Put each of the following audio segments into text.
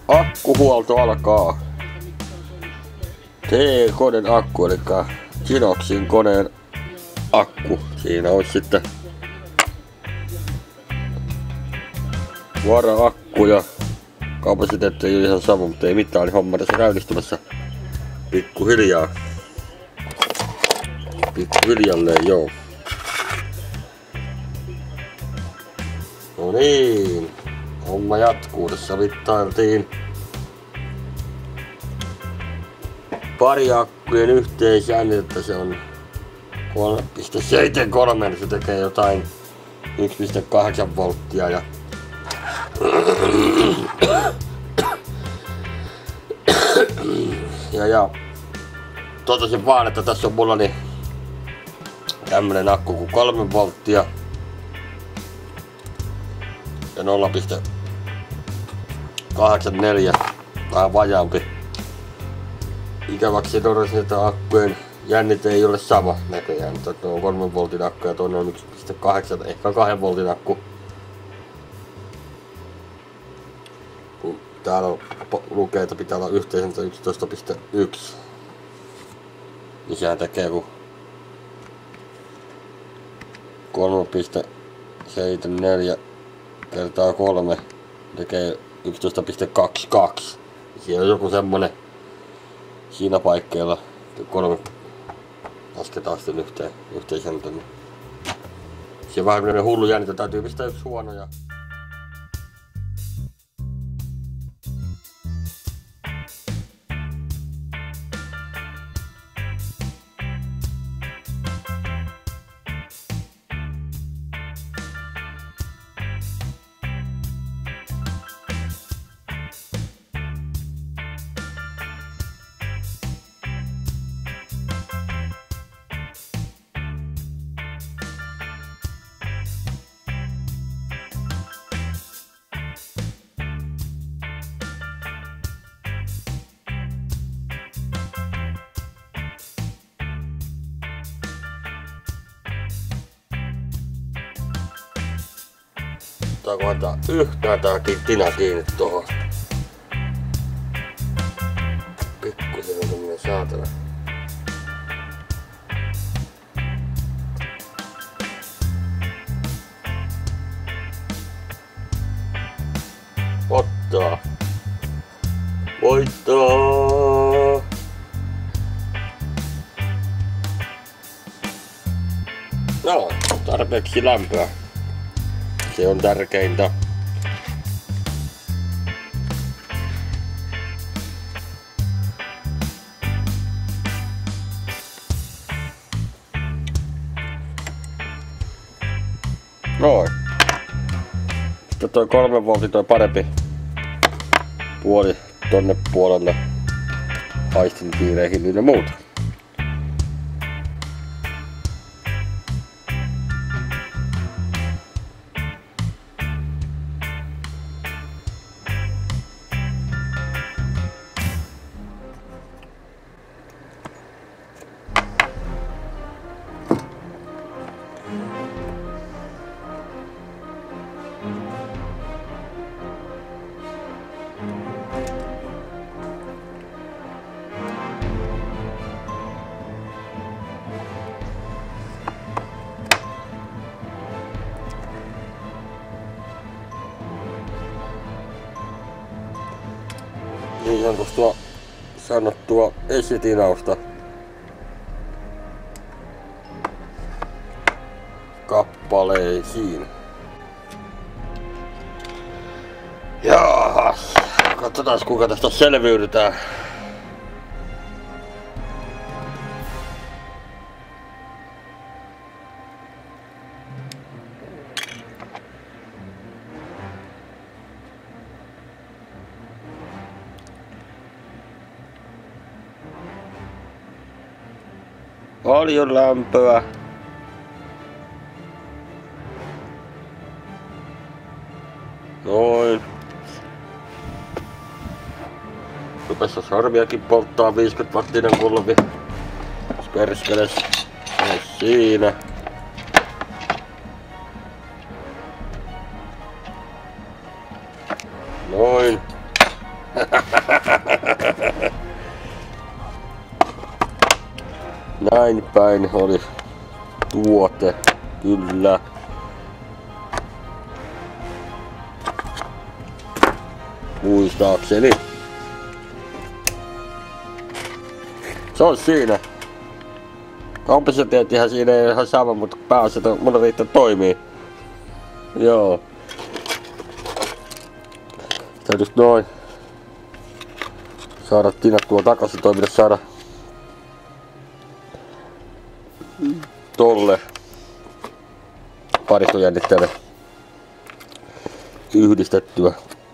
Akkuhuolto alkaa. T-koneen akku, eli Kinoxin koneen akku. Siinä on sitten vara-akku ja kapasiteetti ei ole ihan sama, mutta ei mitään, niin homma tässä käynnistymässä pikkuhiljaa. Pikkuhiljalleen, joo. No niin, homma jatkuu. Tässä mittailtiin pari akkujen yhteisjännitettä, se on 3,73, niin se tekee jotain 1,8 volttia ja totesin vaan, että tässä on mulla niin tämmönen akku kuin 3 volttia ja 0,84 vähän vajaampi. Ikäväksi todesin, että akkujen jännite ei ole sama näköjään, mutta on 3 voltin akku ja toinen on 1,8, ehkä 2 voltin akku. Kun täällä lukee, että pitää olla yhteensä 11,1. Niin sehän tekee kun 3,74 kertaa 3 tekee 11,22. Siinä on joku semmonen siinä paikkeilla 3 lasketaan sitten yhteisjännite. Se on vähän hullu jännite, täytyy pistää yksi huono ja ottaa yhtään tääkin tina kiinni tuohon. Pikkusen on tämmönen saatana. Ottaa. Voittaa. No, tarpeeksi lämpöä. Se on tärkeintä. Noin. Sitten toi 3 voltin toi parempi puoli tonne puolelle haistinpiireihin ja muuta. Niin sanottua esitinausta kappaleisiin. Jaahas, katsotaan kuinka tästä selviydytään. Paljon lämpöä. Noin. Rupessa sarviakin polttaa 50 wattinen kulvi. Perskeles. Siinä. Noin. Näin päin oli tuote, kyllä. Muistaakseni. Se on siinä. Kompensaatiohan siinä ei ihan sama, mutta päässä, että mulla riittää toimii. Joo. Täytyis noin saada tinattua takaisin toiminta, saada tolle paristojännitteelle yhdistettyä.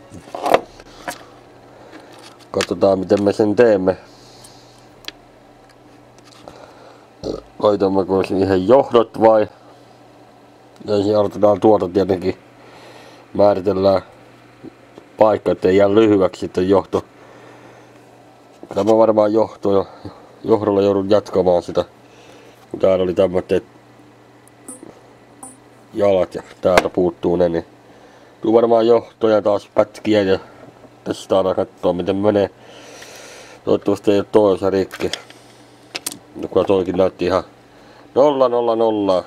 Katsotaan miten me sen teemme. Laitammeko siihen johdot vai? Ensin aloitetaan tuota tietenkin. Määritellään paikka, ettei jää lyhyeksi sitten johto. Tämä varmaan johdolla joudun jatkamaan sitä. Kun täällä oli tämmöiset jalat ja täältä puuttuu ne, niin tuu varmaan johtoja taas pätkiä ja tässä saadaan katsoa miten menee. Toivottavasti ei ole toisa rikki. No kyllä toikin näytti ihan 0 0 0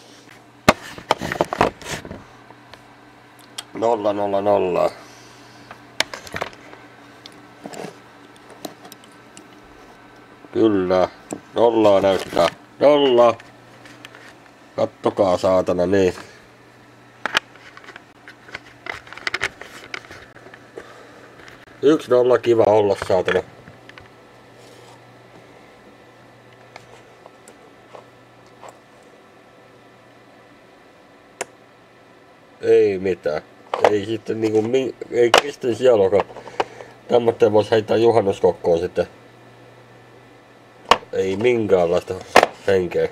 0 0 0. Kyllä, nollaa näyttää. Nolla. Kattokaa saatana niin. Yksi nolla kiva olla saatana. Ei mitään. Ei sitten niinku ei Kristin sieluakaan. Tämmöten vois heittää juhannuskokkoon sitten. Ei minkäänlaista henkeä.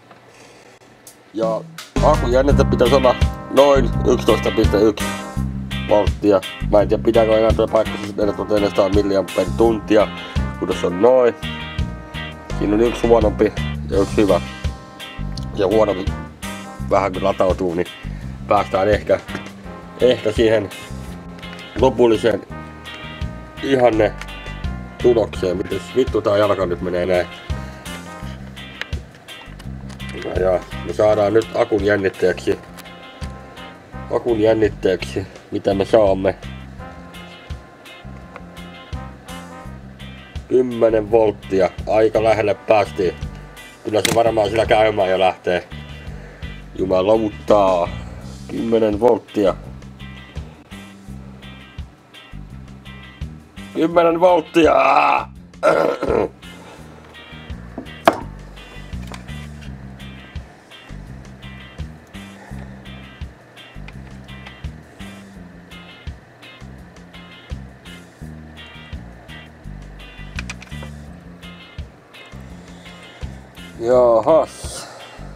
Ja akujännite pitäisi olla noin 11,1 volttia. Mä en tiedä pitääkö enää tuo paikka 4400 mAh, kun tässä on noin. Siinä on yksi huonompi ja yksi hyvä. Ja huonompi vähän kun latautuu, niin päästään ehkä siihen lopulliseen ihanne tulokseen. Mites vittu tää jalka nyt menee näin. Ja me saadaan nyt akun jännitteeksi, mitä me saamme. 10 volttia, aika lähelle päästiin. Kyllä se varmaan sillä käymään jo lähtee. Jumalautaa. 10 volttia. 10 volttia! Jahas.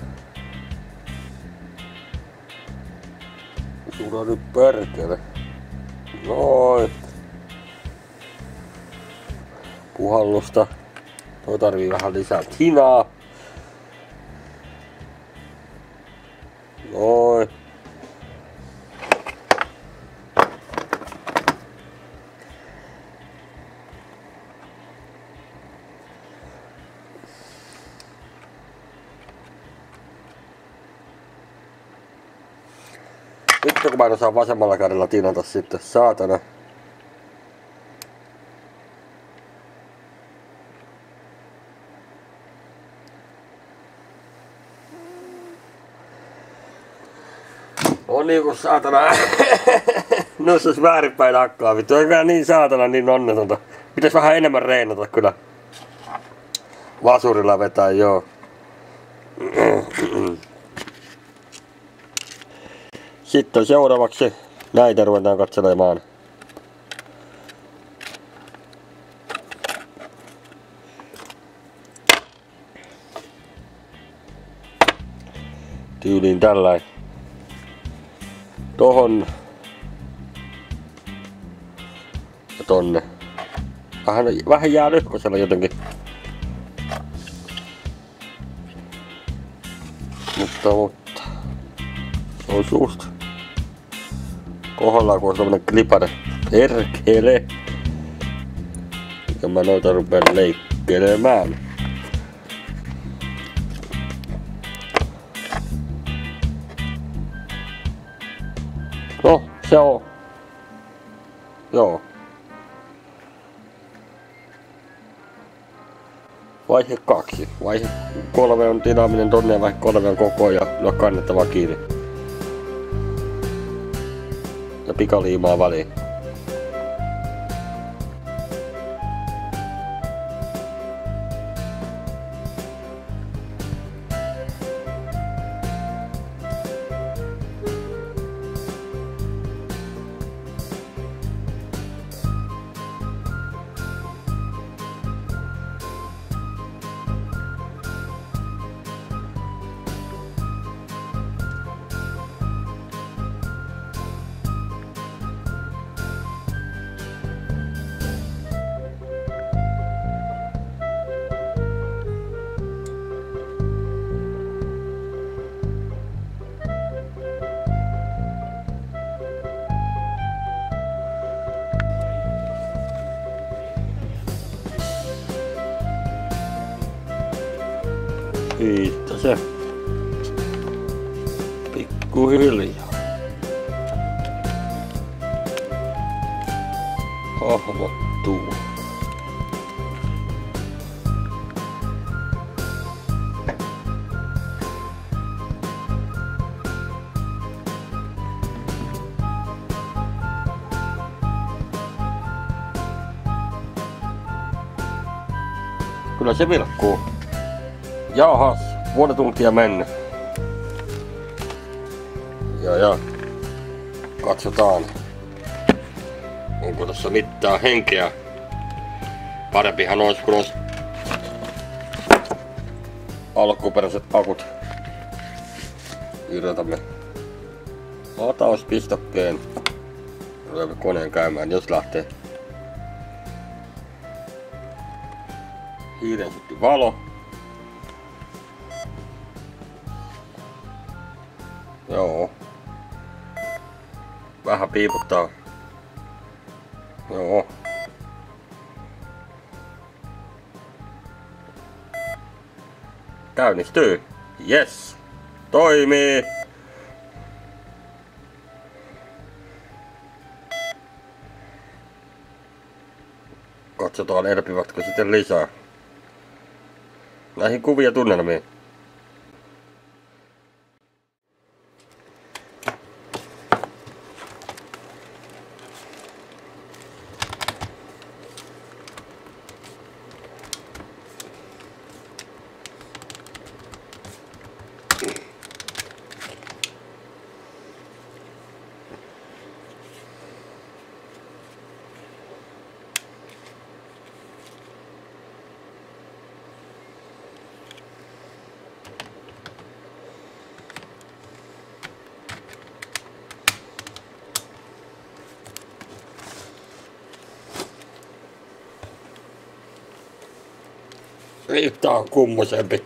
Sulla nyt perkele. Noin. Puhallusta. Toi tarvii vähän lisää tinaa. Noin. Vittu kun mä en osaa vasemmalla kädellä tinata sitten, saatana. On niinku saatana. No se väärinpäin hakkaa vittu, eikä niin saatana niin onnetonta. Pitäis vähän enemmän reenata kyllä. Vasurilla vetää joo. Sitten seuraavaksi näitä ruvetaan katselemaan. Tyyliin tällainen. Tohon ja tonne. Vähän jää lyhkösellä jotenkin. Mutta. Se on just kohdallaan kun on semmonen klipare. Perkele. Ja mä noita rupean leikkelemään. No, se on. Joo. Vaihe 2. Vaihe 3 on dynaaminen tonne ja vaihe 3 on koko ja lyö kannettava kiinni. Ja pikaliimaa väliin. Siitä se. Pikkuhiljaa. Hahmottuu. Kyllä se vilkkuu. Jahas, puoli tuntia mennyt. Ja katsotaan, onko tässä mitään henkeä. Parempihan olisi, kun olisi alkuperäiset akut. Irrotamme latauspistokkeen. Ruvetaan koneen käymään, jos lähtee. Hiiren sytty valo. Joo. Vähän piiputtaa. Joo. Käynnistyy. Yes. Toimii. Katsotaan elpivätkö sitten lisää. Näihin kuvia tunnelmiin. Tää on kummosempi.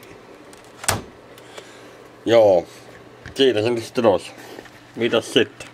Joo, siinä se nyt sitten olisi. Mitäs sitten?